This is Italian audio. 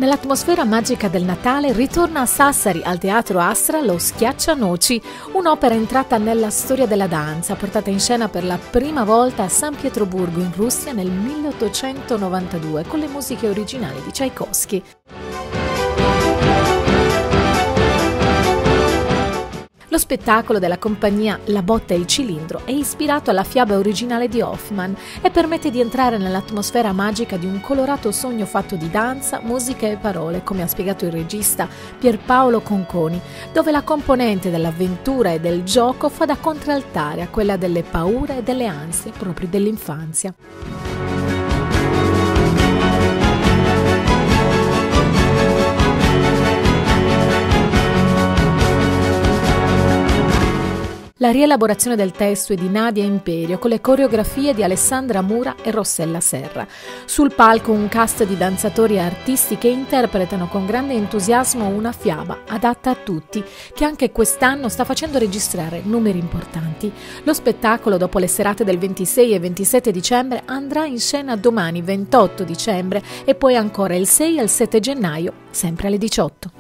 Nell'atmosfera magica del Natale ritorna a Sassari al Teatro Astra lo Schiaccianoci, un'opera entrata nella storia della danza, portata in scena per la prima volta a San Pietroburgo in Russia nel 1892 con le musiche originali di Tchaikovsky. Lo spettacolo della compagnia La botta e il cilindro è ispirato alla fiaba originale di Hoffmann e permette di entrare nell'atmosfera magica di un colorato sogno fatto di danza, musica e parole, come ha spiegato il regista Pierpaolo Conconi, dove la componente dell'avventura e del gioco fa da contraltare a quella delle paure e delle ansie proprio dell'infanzia. La rielaborazione del testo è di Nadia Imperio con le coreografie di Alessandra Mura e Rossella Serra. Sul palco un cast di danzatori e artisti che interpretano con grande entusiasmo una fiaba adatta a tutti, che anche quest'anno sta facendo registrare numeri importanti. Lo spettacolo, dopo le serate del 26 e 27 dicembre, andrà in scena domani 28 dicembre e poi ancora il 6 e il 7 gennaio, sempre alle 18.